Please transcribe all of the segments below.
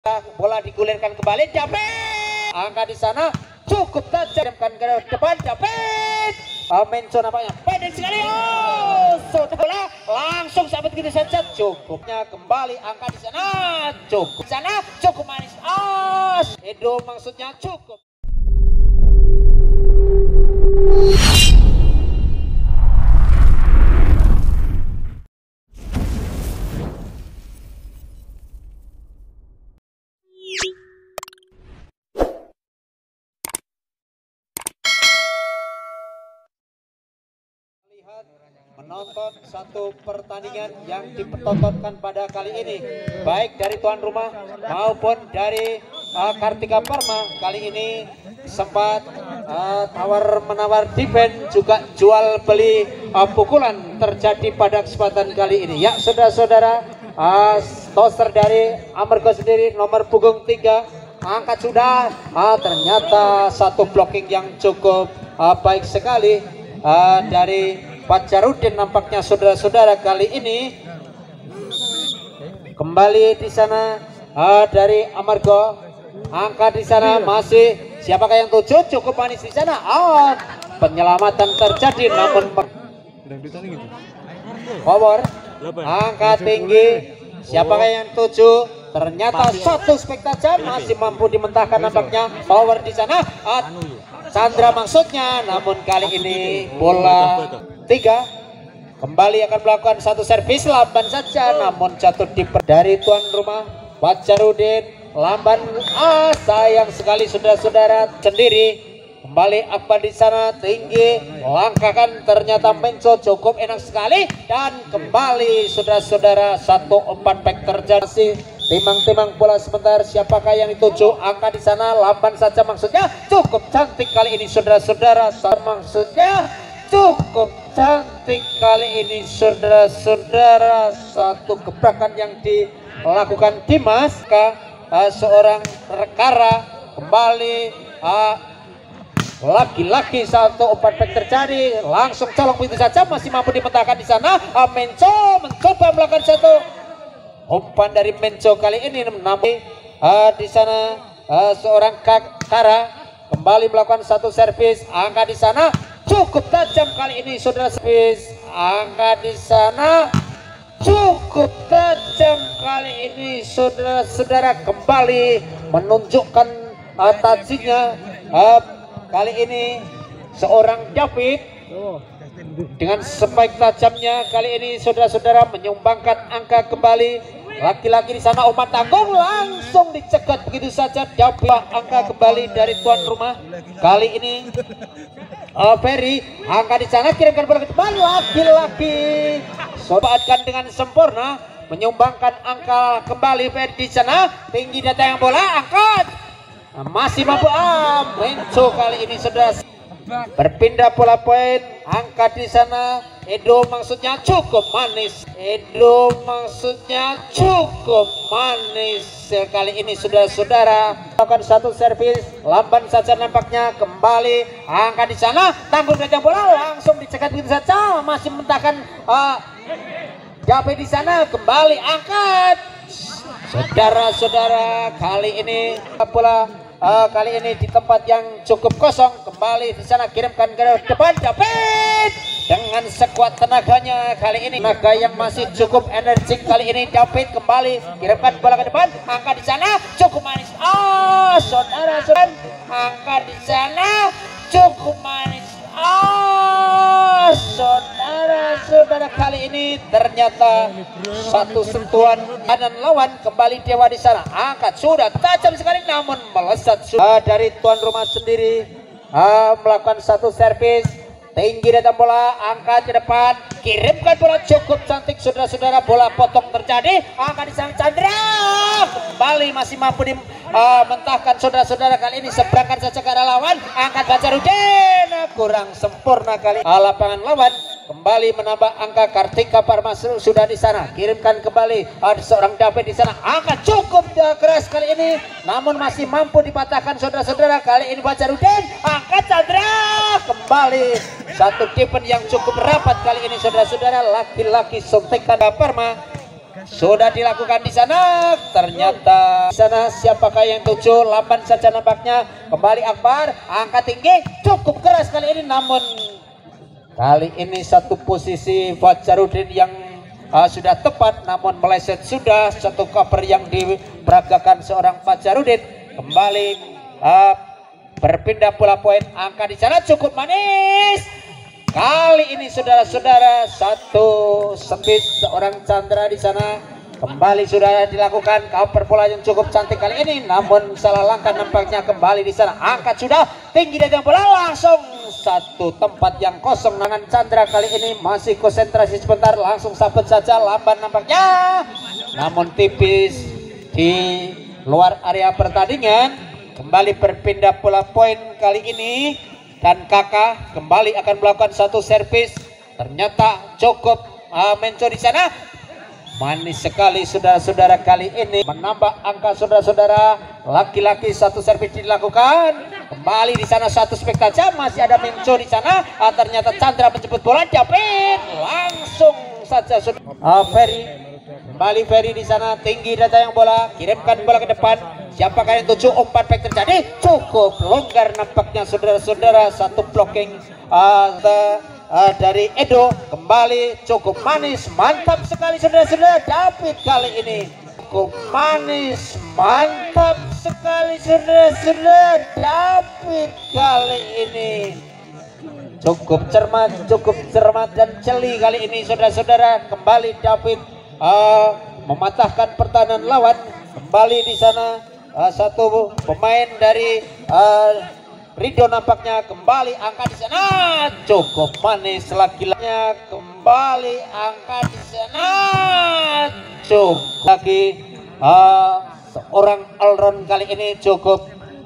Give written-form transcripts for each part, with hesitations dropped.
Bola digulirkan kembali, David. Angka di sana cukup tajam ke depan, David. Menco nampaknya pendek sekali. Sudah bola langsung sahabat gitu saja. Cukupnya kembali angka di sana. Cukup sana, cukup manis. Edo maksudnya cukup. Menonton satu pertandingan yang dipertontonkan pada kali ini, baik dari tuan rumah maupun dari Kartika Parma. Kali ini sempat tawar menawar defense, juga jual beli pukulan terjadi pada kesempatan kali ini. Ya saudara-saudara, toser dari Amargo sendiri nomor punggung 3 angkat sudah. Ternyata satu blocking yang cukup baik sekali dari Pacarudin nampaknya saudara-saudara. Kali ini kembali di sana dari Amargo. Angka di sana masih siapakah yang tujuh, cukup manis di sana. Penyelamatan terjadi namun power angka tinggi. Siapakah yang tujuh? Ternyata satu spektakuler masih mampu dimentahkan nampaknya. Power di sana. Chandra maksudnya, namun kali ini bola 3 kembali akan melakukan satu servis lamban saja, namun jatuh di dari tuan rumah Pacarudin. Lamban, sayang sekali saudara-saudara sendiri. Kembali apa di sana tinggi, langkahkan ternyata Menco cukup enak sekali, dan kembali saudara-saudara satu umpan back terjadi. Timang-timang bola sebentar, siapakah yang dituju? Angka di sana lamban saja maksudnya cukup cantik kali ini saudara-saudara. Maksudnya cukup cantik kali ini saudara-saudara. Satu gebrakan yang dilakukan Dimas seorang rekara. Kembali lagi-lagi satu umpan back terjadi, langsung colong begitu saja, masih mampu dimentahkan di sana. Menco mencoba melakukan satu umpan dari Menco kali ini, namun di sana seorang Kara kembali melakukan satu servis. Angka di sana cukup tajam kali ini saudara. Servis angka di sana cukup tajam kali ini saudara-saudara, kembali menunjukkan tajinya. Kali ini seorang David dengan spike tajamnya kali ini saudara-saudara menyumbangkan angka kembali. Laki-laki di sana umpan tanggung langsung dicegat begitu saja. Dapat angka kembali dari tuan rumah. Kali ini Ferry, angka di sana kirimkan bola ke depan. Laki-laki sobatkan dengan sempurna, menyumbangkan angka kembali. Ferry di sana tinggi datang bola, angkat masih mampu. Menco kali ini saudara berpindah pola poin. Angka di sana Edo maksudnya cukup manis. Edo maksudnya cukup manis kali ini saudara-saudara. Lakukan satu servis lamban saja nampaknya. Kembali angka di sana tanggung saja bola, langsung dicegat begitu saja, masih mentahkan David di sana. Kembali angkat saudara-saudara. Kali ini bola kali ini di tempat yang cukup kosong. Kembali di sana kirimkan ke depan David dengan sekuat tenaganya. Kali ini tenaga yang masih cukup energik. Kali ini David kembali kirimkan bola ke depan. Angka di sana cukup manis. Saudara-saudara, angka di sana cukup manis. Saudara-saudara, kali ini ternyata satu sentuhan kanan lawan. Kembali Dewa di sana, angkat sudah tajam sekali namun melesat dari tuan rumah sendiri. Melakukan satu servis tinggi datang bola, angkat ke depan, kirimkan bola cukup cantik saudara-saudara. Bola potong terjadi, angkat di sana Chandra kembali masih mampu mentahkan saudara-saudara. Kali ini seberangkan saja ke arah lawan, angkat Pacarudin kurang sempurna kali lapangan lawan. Kembali menambah angka Kartika Parma sudah di sana, kirimkan kembali ada seorang David di sana, angkat cukup keras kali ini namun masih mampu dipatahkan saudara-saudara. Kali ini Pacarudin, angkat Chandra kembali satu defense yang cukup rapat kali ini saudara-saudara. Laki-laki suntikan Parma sudah dilakukan di sana. Ternyata di sana siapakah yang tuju? Lamban saja nampaknya. Kembali Akbar, angkat tinggi, cukup keras kali ini, namun kali ini satu posisi Fajarudin yang sudah tepat, namun meleset sudah. Satu cover yang diperagakan seorang Fajarudin. Kembali berpindah bola poin, angka di sana cukup manis. Kali ini saudara-saudara satu service seorang Chandra di sana. Kembali sudah dilakukan cover bola yang cukup cantik kali ini, namun salah langkah nampaknya. Kembali di sana angkat sudah tinggi dan bola langsung satu tempat yang kosong. Nangan Chandra kali ini masih konsentrasi sebentar, langsung sabet saja Lamban nampaknya, namun tipis di luar area pertandingan. Kembali berpindah bola poin kali ini. Dan Kakak kembali akan melakukan satu servis. Ternyata cukup Menco di sana. Manis sekali saudara-saudara kali ini. Menambah angka saudara-saudara. Laki-laki satu servis dilakukan. Kembali di sana satu spektakel. Masih ada Menco di sana. Ternyata Chandra menjemput bola. David langsung saja Ferry. Kembali Ferry di sana, tinggi datang yang bola, kirimkan bola ke depan. Siapakah yang tuju? Umpan back terjadi, cukup longgar nampaknya saudara-saudara. Satu blocking dari Edo. Kembali cukup manis, mantap sekali saudara-saudara. David kali ini cukup manis, mantap sekali saudara-saudara. David kali ini cukup cermat dan jeli kali ini saudara-saudara. Kembali David mematahkan pertahanan lawan. Kembali di sana satu pemain dari Rido nampaknya. Kembali angka di sana cukup manis laki-lakinya. Kembali angka di sana cukup lagi seorang all-round kali ini cukup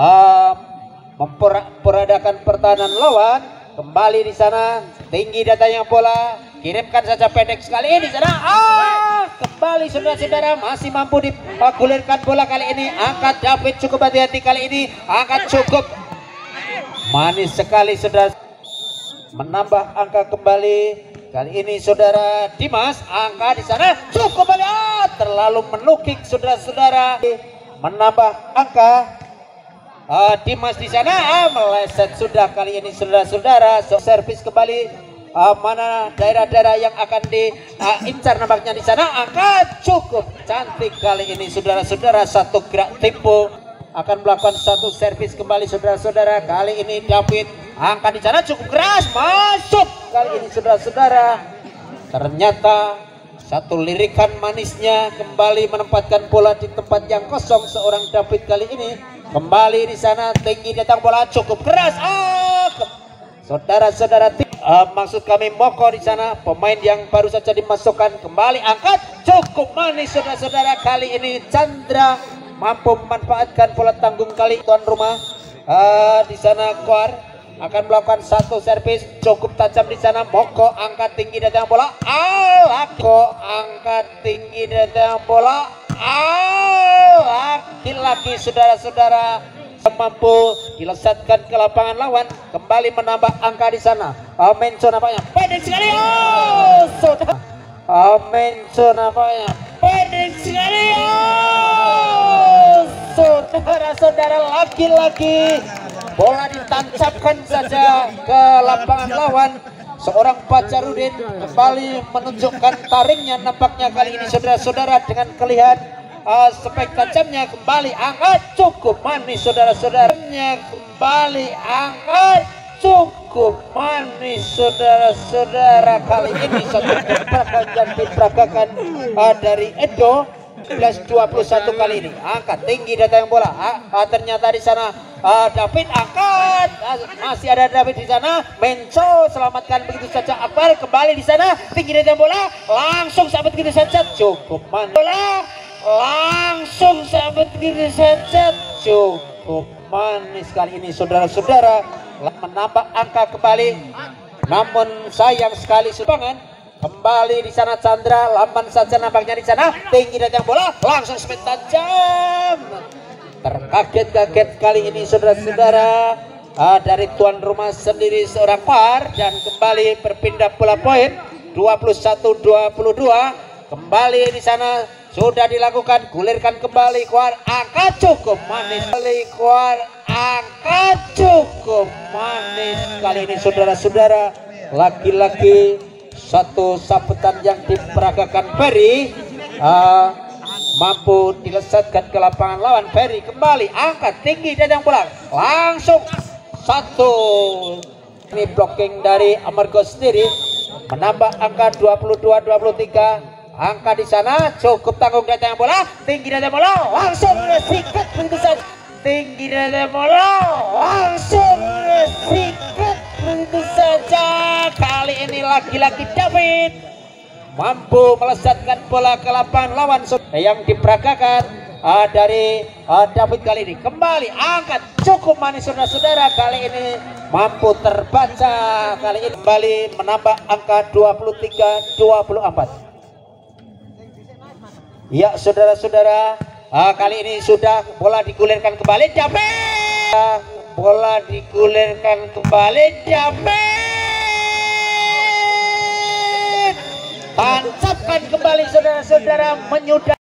memperadakan pertahanan lawan. Kembali di sana tinggi datanya bola, kirimkan saja pendek sekali di sana. Kembali saudara-saudara masih mampu digulirkan bola kali ini. Angkat David cukup hati-hati kali ini. Angkat cukup manis sekali saudara. Menambah angka kembali kali ini saudara Dimas. Angka di sana cukup kembali. Terlalu menukik saudara-saudara. Menambah angka. Dimas di sana meleset sudah kali ini saudara-saudara. Servis kembali. Mana daerah-daerah yang akan diincar nampaknya di sana. Angkat cukup cantik kali ini saudara-saudara. Satu gerak tempo akan melakukan satu servis kembali saudara-saudara. Kali ini David angkat di sana cukup keras, masuk kali ini saudara-saudara. Ternyata satu lirikan manisnya kembali menempatkan bola di tempat yang kosong seorang David kali ini. Kembali di sana tinggi datang bola cukup keras. Saudara-saudara, maksud kami Moko di sana, pemain yang baru saja dimasukkan. Kembali angkat cukup manis saudara-saudara. Kali ini Chandra mampu memanfaatkan bola tanggung kali tuan rumah. Di sana Kuar akan melakukan satu servis cukup tajam di sana. Moko angkat tinggi datang bola. Moko angkat tinggi datang bola. Laki-laki saudara-saudara mampu dilesatkan ke lapangan lawan. Kembali menambah angka di sana. Menco nampaknya pendek sekali. Menco nampaknya pendek sekali. Saudara-saudara, laki-laki bola ditancapkan saja ke lapangan lawan. Seorang Fajarudin kembali menunjukkan taringnya nampaknya kali ini saudara-saudara dengan kelihatan spek tajamnya. Kembali angkat cukup manis saudara-saudaranya. Kembali angkat cukup manis saudara-saudara. Kali ini satu gebrakan dan diperagakan dari Edo. 11-21 kali ini angkat tinggi datang bola. Ternyata di sana David angkat, masih ada David di sana. Menco selamatkan begitu saja. Akbar kembali di sana tinggi datang bola, langsung sahabat begitu saja cukup manis. Bola langsung sahabat begitu saja cukup manis kali ini saudara-saudara. Menambah angka kembali, namun sayang sekali sumbangan. Kembali di sana Chandra, lamban saja nampaknya di sana. Tinggi datang bola, langsung spin tajam. Terkaget-kaget kali ini saudara-saudara dari tuan rumah sendiri seorang par. Dan kembali berpindah bola poin 21-22. kembali di sana sudah dilakukan, gulirkan kembali, keluar angka cukup manis, keluar angka cukup manis. Kali ini saudara-saudara, lagi-lagi satu sabetan yang diperagakan Ferry mampu dilesatkan ke lapangan lawan. Ferry kembali angkat tinggi dan yang bola langsung satu. Ini blocking dari Amargo sendiri menambah angka 22-23. Angka di sana cukup tanggung, datang bola tinggi, datang bola langsung sikat begitu saja. Tinggi datang bola langsung sikat begitu saja. Kali ini lagi-lagi David mampu melesatkan bola ke lapangan lawan yang diperagakan dari David. Kali ini kembali angkat cukup manis saudara-saudara, kali ini mampu terbaca, kali ini kembali menambah angka 23-24. Ya saudara-saudara, kali ini sudah bola digulirkan kembali David, bola digulirkan kembali David, tancapkan kembali saudara-saudara, menyudah